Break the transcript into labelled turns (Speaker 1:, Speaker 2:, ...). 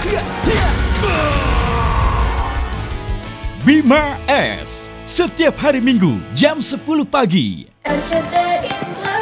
Speaker 1: Bima S setiap hari Minggu jam 10 pagi.
Speaker 2: RCTI